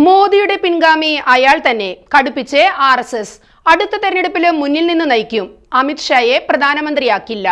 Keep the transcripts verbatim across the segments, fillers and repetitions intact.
മോദിയുടെ പിൻഗാമി അയാൾ തന്നെ, കടുപ്പിച്ച് ആർ എസ് എസ്. അടുത്ത തെരഞ്ഞെടുപ്പിലും മുന്നിൽ നിന്ന് നയിക്കും. അമിത് ഷായെ പ്രധാനമന്ത്രിയാക്കില്ല.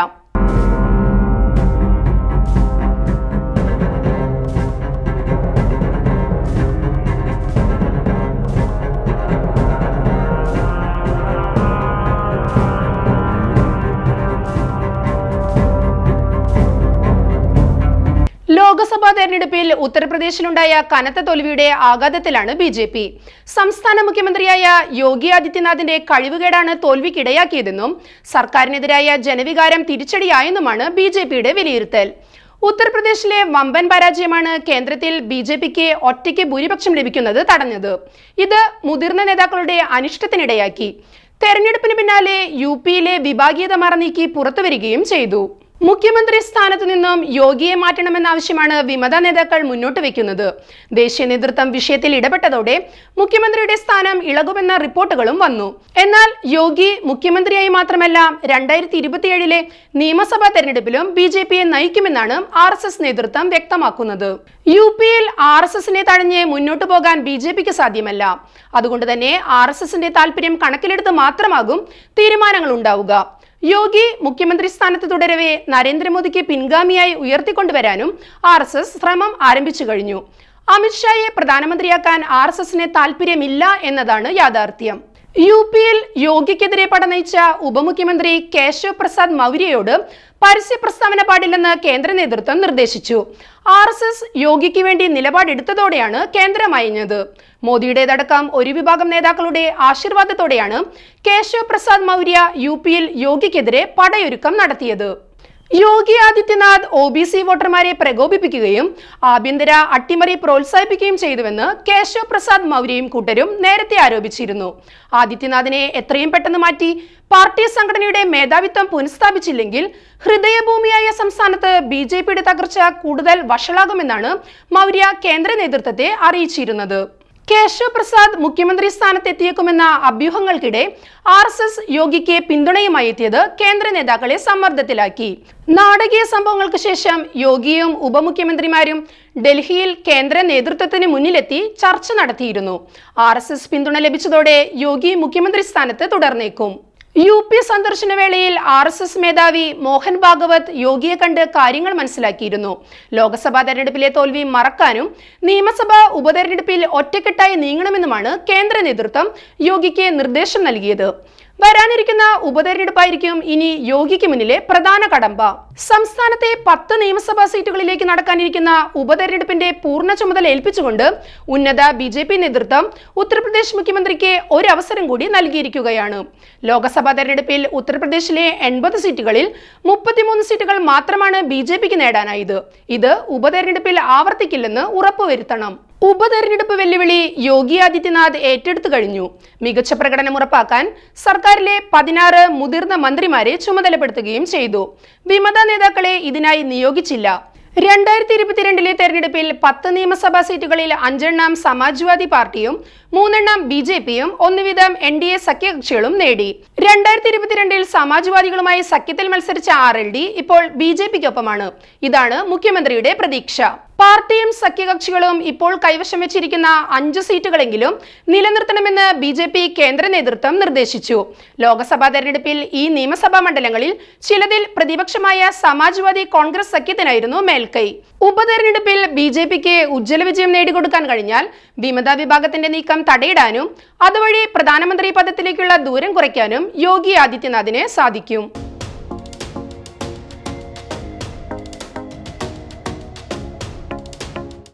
ലോക്സഭാ തെരഞ്ഞെടുപ്പിൽ ഉത്തർപ്രദേശിലുണ്ടായ കനത്ത തോൽവിയുടെ ആഘാതത്തിലാണ് ബി ജെ പി. സംസ്ഥാന മുഖ്യമന്ത്രിയായ യോഗി ആദിത്യനാഥിന്റെ കഴിവുകേടാണ് തോൽവിക്കിടയാക്കിയതെന്നും സർക്കാരിനെതിരായ ജനവികാരം തിരിച്ചടിയായെന്നുമാണ് ബി ജെ പിയുടെ വിലയിരുത്തൽ. ഉത്തർപ്രദേശിലെ വമ്പൻ പരാജയമാണ് കേന്ദ്രത്തിൽ ബി ജെ പിക്ക് ഒറ്റയ്ക്ക് ഭൂരിപക്ഷം ലഭിക്കുന്നത് തടഞ്ഞത്. ഇത് മുതിർന്ന നേതാക്കളുടെ അനിഷ്ടത്തിനിടയാക്കി. തെരഞ്ഞെടുപ്പിന് പിന്നാലെ യു പിയിലെ വിഭാഗീയത മറനീക്കി പുറത്തുവരികയും ചെയ്തു. മുഖ്യമന്ത്രി സ്ഥാനത്തു നിന്നും യോഗിയെ മാറ്റണമെന്ന ആവശ്യമാണ് വിമത നേതാക്കൾ മുന്നോട്ട് വെക്കുന്നത്. ദേശീയ നേതൃത്വം വിഷയത്തിൽ ഇടപെട്ടതോടെ മുഖ്യമന്ത്രിയുടെ സ്ഥാനം ഇളകുമെന്ന റിപ്പോർട്ടുകളും വന്നു. എന്നാൽ യോഗി മുഖ്യമന്ത്രിയായി മാത്രമല്ല രണ്ടായിരത്തി ഇരുപത്തിയേഴിലെ നിയമസഭാ തെരഞ്ഞെടുപ്പിലും ബി ജെ പിയെ നയിക്കുമെന്നാണ് ആർ എസ് എസ് നേതൃത്വം വ്യക്തമാക്കുന്നത്. യു പിയിൽ ആർ എസ് എസിനെ തഴഞ്ഞ് മുന്നോട്ടു പോകാൻ ബി ജെ പിക്ക് സാധ്യമല്ല. അതുകൊണ്ട് തന്നെ ആർ എസ് എസിന്റെ താല്പര്യം കണക്കിലെടുത്ത് മാത്രമാകും തീരുമാനങ്ങൾ ഉണ്ടാവുക. യോഗി മുഖ്യമന്ത്രി സ്ഥാനത്ത് തുടരവെ നരേന്ദ്രമോദിക്ക് പിൻഗാമിയായി ഉയർത്തിക്കൊണ്ടുവരാനും ആർ എസ് എസ് ശ്രമം ആരംഭിച്ചു കഴിഞ്ഞു. അമിത് ഷായെ പ്രധാനമന്ത്രിയാക്കാൻ ആർ എസ് എസിന് താല്പര്യമില്ല എന്നതാണ് യാഥാർത്ഥ്യം. യു പിയിൽ യോഗിക്കെതിരെ പടനയിച്ച ഉപമുഖ്യമന്ത്രി കേശവ് പ്രസാദ് മൗര്യയോട് പരസ്യ പ്രസ്താവന പാടില്ലെന്ന് കേന്ദ്ര നേതൃത്വം നിർദ്ദേശിച്ചു. ആർ എസ് എസ് യോഗിക്ക് വേണ്ടി നിലപാടെടുത്തതോടെയാണ് കേന്ദ്രം അയഞ്ഞത്. മോദിയുടേതടക്കം ഒരു വിഭാഗം നേതാക്കളുടെ ആശീർവാദത്തോടെയാണ് കേശവ് പ്രസാദ് മൗര്യ യു പിയിൽ യോഗിക്കെതിരെ പടയൊരുക്കം നടത്തിയത്. Yogi Adityanath O B C വോട്ടർമാരെ പ്രകോപിപ്പിക്കുകയും ആഭ്യന്തര അട്ടിമറി പ്രോത്സാഹിപ്പിക്കുകയും ചെയ്തുവെന്ന് കേശവ് പ്രസാദ് മൗര്യയും കൂട്ടരും നേരത്തെ ആരോപിച്ചിരുന്നു. ആദിത്യനാഥിനെ എത്രയും പെട്ടെന്ന് മാറ്റി പാർട്ടി സംഘടനയുടെ മേധാവിത്വം പുനഃസ്ഥാപിച്ചില്ലെങ്കിൽ ഹൃദയഭൂമിയായ സംസ്ഥാനത്ത് ബി ജെ പിയുടെ തകർച്ച കൂടുതൽ വഷളാകുമെന്നാണ് മൗര്യ കേന്ദ്ര നേതൃത്വത്തെ അറിയിച്ചിരുന്നത്. കേശവ് പ്രസാദ് മുഖ്യമന്ത്രി സ്ഥാനത്തെത്തിയേക്കുമെന്ന അഭ്യൂഹങ്ങൾക്കിടെ ആർ എസ് എസ് യോഗിക്ക് പിന്തുണയുമായി എത്തിയത് കേന്ദ്ര നേതാക്കളെ സമ്മർദ്ദത്തിലാക്കി. നാടകീയ സംഭവങ്ങൾക്ക് ശേഷം യോഗിയും ഉപമുഖ്യമന്ത്രിമാരും ഡൽഹിയിൽ കേന്ദ്ര നേതൃത്വത്തിന് മുന്നിലെത്തി ചർച്ച നടത്തിയിരുന്നു. ആർ എസ് എസ് പിന്തുണ ലഭിച്ചതോടെ യോഗി മുഖ്യമന്ത്രി സ്ഥാനത്ത് തുടർന്നേക്കും. യു പി സന്ദർശന വേളയിൽ ആർ എസ് എസ് മേധാവി മോഹൻ ഭാഗവത് യോഗിയെ കണ്ട് കാര്യങ്ങൾ മനസ്സിലാക്കിയിരുന്നു. ലോക്സഭാ തെരഞ്ഞെടുപ്പിലെ തോൽവി മറക്കാനും നിയമസഭാ ഉപതെരഞ്ഞെടുപ്പിൽ ഒറ്റക്കെട്ടായി നീങ്ങണമെന്നുമാണ് കേന്ദ്ര നേതൃത്വം യോഗിക്ക് നിർദ്ദേശം നൽകിയത്. വരാനിരിക്കുന്ന ഉപതെരഞ്ഞെടുപ്പായിരിക്കും ഇനി യോഗിക്ക് മുന്നിലെ പ്രധാന കടമ്പ. സംസ്ഥാനത്തെ പത്ത് നിയമസഭാ സീറ്റുകളിലേക്ക് നടക്കാനിരിക്കുന്ന ഉപതെരഞ്ഞെടുപ്പിന്റെ പൂർണ്ണ ചുമതല ഏൽപ്പിച്ചുകൊണ്ട് ഉന്നത ബി ജെ പി നേതൃത്വം ഉത്തർപ്രദേശ് മുഖ്യമന്ത്രിക്ക് ഒരവസരം കൂടി നൽകിയിരിക്കുകയാണ്. ലോക്സഭാ തെരഞ്ഞെടുപ്പിൽ ഉത്തർപ്രദേശിലെ എൺപത് സീറ്റുകളിൽ മുപ്പത്തിമൂന്ന് സീറ്റുകൾ മാത്രമാണ് ബി ജെ പിക്ക് നേടാനായത്. ഇത് ഉപതെരഞ്ഞെടുപ്പിൽ ആവർത്തിക്കില്ലെന്ന് ഉറപ്പുവരുത്തണം. ഉപതെരഞ്ഞെടുപ്പ് വെല്ലുവിളി യോഗി ആദിത്യനാഥ് ഏറ്റെടുത്തു കഴിഞ്ഞു. മികച്ച പ്രകടനം ഉറപ്പാക്കാൻ സർക്കാരിലെ പതിനാറ് മുതിർന്ന മന്ത്രിമാരെ ചുമതലപ്പെടുത്തുകയും ചെയ്തു. വിമത നേതാക്കളെ ഇതിനായി നിയോഗിച്ചില്ല. രണ്ടായിരത്തി ഇരുപത്തിരണ്ടിലെ തെരഞ്ഞെടുപ്പിൽ പത്ത് നിയമസഭാ സീറ്റുകളിൽ അഞ്ചെണ്ണം സമാജ്വാദി പാർട്ടിയും മൂന്നെണ്ണം ബി ജെ പിയും ഒന്നുവീതം എൻ ഡി എ സഖ്യകക്ഷികളും നേടി. രണ്ടായിരത്തി ഇരുപത്തിരണ്ടിൽ സമാജ്വാദികളുമായി സഖ്യത്തിൽ മത്സരിച്ച ആർ എൽ ഡി ഇപ്പോൾ ബി ജെ പിക്കൊപ്പമാണ്. ഇതാണ് മുഖ്യമന്ത്രിയുടെ പ്രതീക്ഷ. പാർട്ടിയും സഖ്യകക്ഷികളും ഇപ്പോൾ കൈവശം വെച്ചിരിക്കുന്ന അഞ്ച് സീറ്റുകളെങ്കിലും നിലനിർത്തണമെന്ന് ബി ജെ പി കേന്ദ്ര നേതൃത്വം നിർദ്ദേശിച്ചു. ലോക്സഭാ തെരഞ്ഞെടുപ്പിൽ ഈ നിയമസഭാ മണ്ഡലങ്ങളിൽ ചിലതിൽ പ്രതിപക്ഷമായ സമാജ്വാദി കോൺഗ്രസ് സഖ്യത്തിനായിരുന്നു മേൽക്കൈ. ഉപതെരഞ്ഞെടുപ്പിൽ ബി ജെ പിക്ക് ഉജ്ജ്വല വിജയം നേടിക്കൊടുക്കാൻ കഴിഞ്ഞാൽ വിമത വിഭാഗത്തിന്റെ നീക്കം തടയിടാനും അതുവഴി പ്രധാനമന്ത്രി പദത്തിലേക്കുള്ള ദൂരം കുറയ്ക്കാനും യോഗി ആദിത്യനാഥിന് സാധിക്കും.